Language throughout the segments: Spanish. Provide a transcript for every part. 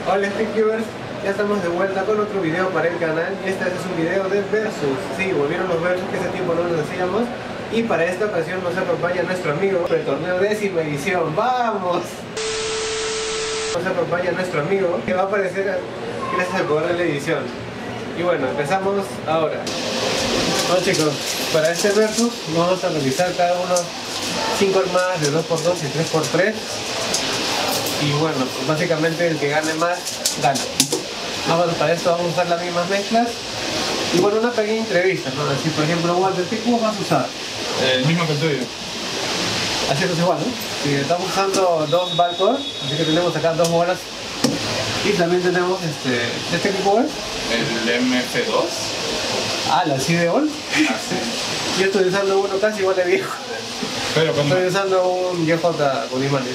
Hola Speedcubers, ya estamos de vuelta con otro video para el canal y este es un video de versus. Sí, volvieron los versus que hace tiempo no los hacíamos y para esta ocasión nos acompaña nuestro amigo del torneo 10ª edición. ¡Vamos! Nos acompaña nuestro amigo que va a aparecer gracias al poder de la edición. Y bueno, empezamos ahora. Bueno chicos, para este versus vamos a realizar cada uno 5 armadas de 2x2 y 3x3. Y bueno, pues básicamente el que gane más, gana. Para esto vamos a usar las mismas mezclas. Y bueno, una pequeña entrevista, ¿no? Así, por ejemplo, Walter, ¿qué cubo vas a usar? El mismo que el tuyo. Así es igual, ¿no? Sí, estamos usando 2 Valcor, así que tenemos acá 2 bolas. Y también tenemos ¿este qué cubo es? El MF2. Ah, la CDOL. Ah, sí. Yo estoy usando uno casi igual de viejo. Pero con Estoy usando un YJ con imanes.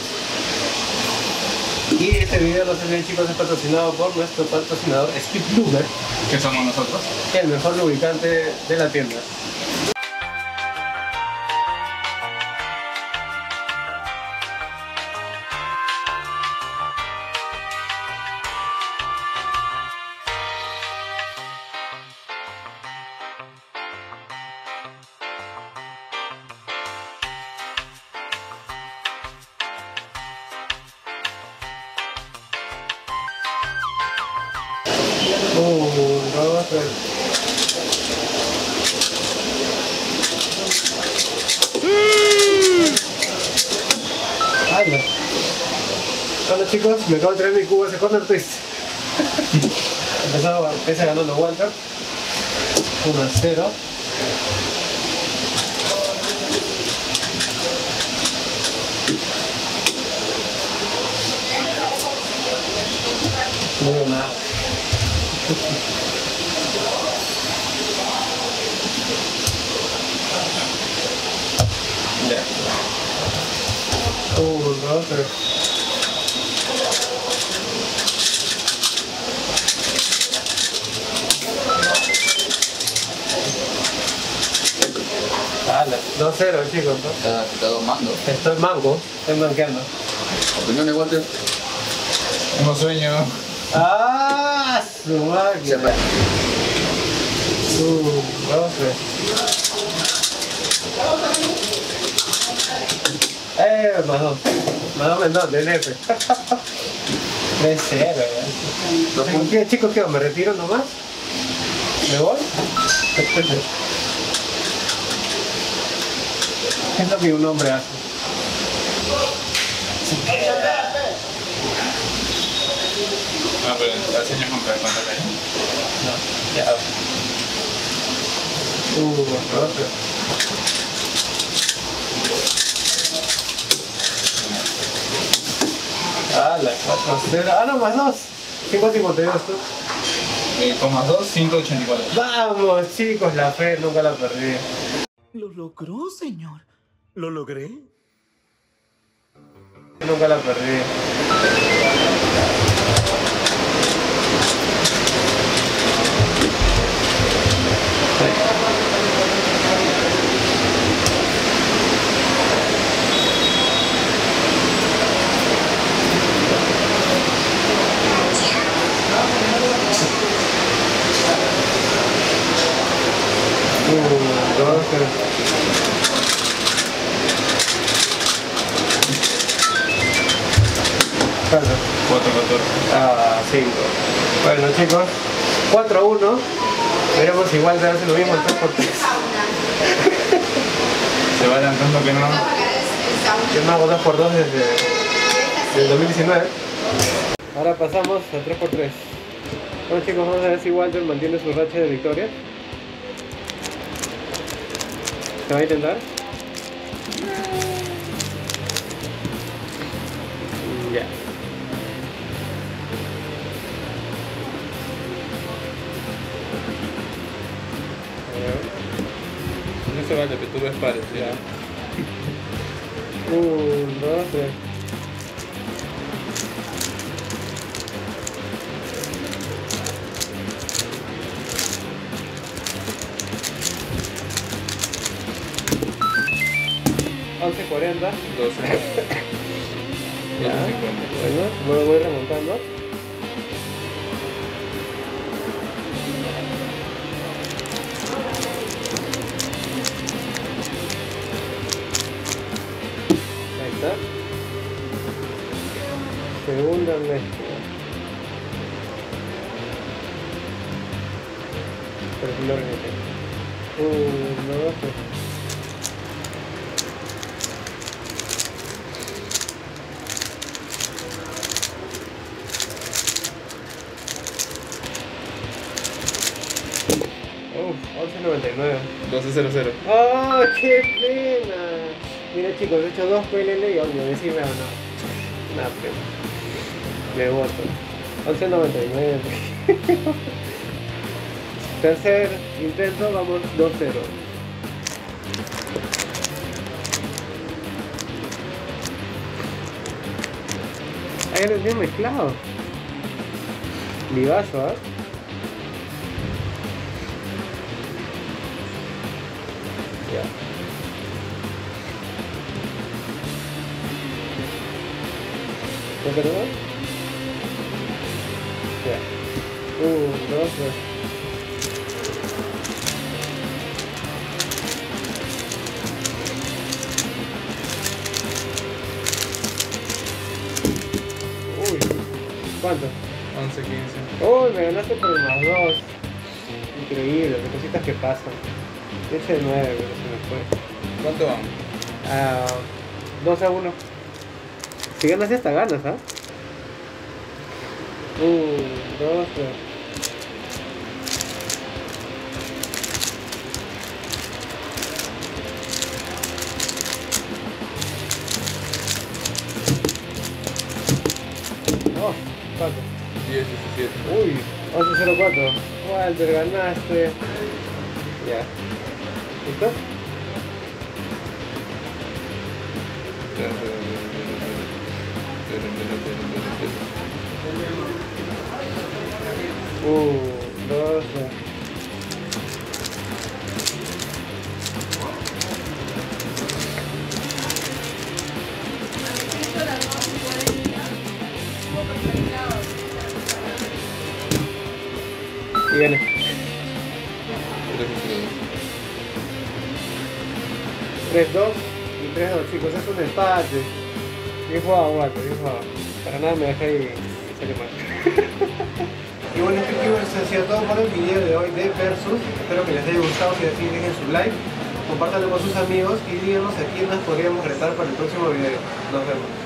Y este video, no sé bien chicos, es patrocinado por nuestro patrocinador Speed Lube, ¿qué somos nosotros? el mejor lubricante de la tienda. Vamos a ver. ¡Hala! Hola chicos, me acabo de traer mi cubo ese corner twist. Empieza ganando Walter 1-0. No veo nada. Ya. 1, 2, 3. Dale, 2-0 chicos, ¿no? Está domando. Estoy manco, estoy manqueando. ¿Opiniones, Walter? Tengo sueño. ¡Ah! Su máquina. 1, 2, 3. Más 2. Más 2 menos del F. 3-0, ¿qué chicos? ¿Qué? ¿Me retiro nomás? ¿Me voy? ¿Qué es lo que un hombre hace? Ah, pero la señal con cuánto hay. No, ya. 1, 2, 3. Ah, la 4-0. Ah, no, más 2. 5.52 tú. Con más 2, 5.84. Vamos, chicos, la fe nunca la perdí. Lo logró, señor. ¿Lo logré? Nunca la perdí. ¿Cuánto? 4.14. Ah, 5. Bueno chicos, 4-1. Veremos si igual te hace lo mismo el 3x3. Se va adelantando que no. Yo no hago 2x2 desde el 2019. Ahora pasamos a 3x3. Bueno chicos, vamos a ver si Walter mantiene su racha de victorias. ¿Se va a intentar? Ya. No se vale, pero tú ves pares, Ya. 1, 2, 3. $11.40. 12. Ya, bueno, luego voy remontando. está. Segunda mezcla. Pero no lo repite. 1, 2, 3. Uf, 11.99. 12.00. ¡Oh, qué pena! Mira chicos, he hecho 2 PLL y obvio, decime o no. Una pena. Me voto. 11.99. Tercer intento, vamos 2-0. Ahí lo tiene mezclado. Vivazo, ¿eh? Ya. ¿No te lo das? Ya. 1, 2, 3. Uy, ¿cuánto? 11.15. Uy, me ganaste por el más 2. Increíble, las cositas que pasan. Yo eché 9, pero se me fue. ¿Cuánto van? 2-1. Si ganas esta, ganas, ¿ah? 1, 2, 3. Oh, ¿cuánto? 10, 17. Uy, 11-0-4. Walter, ganaste. Ya. ¿Listo? Dos, tres. Y viene. 3-2 y 3-2, chicos, es un empate. Bien jugado, Walter, bien jugado. Para nada me dejé y salió mal. Y bueno, eso ha sido todo por el video de hoy de Versus. Espero que les haya gustado. Si así, dejen su like, compártanlo con sus amigos y díganos a quién nos podríamos retar para el próximo video. Nos vemos.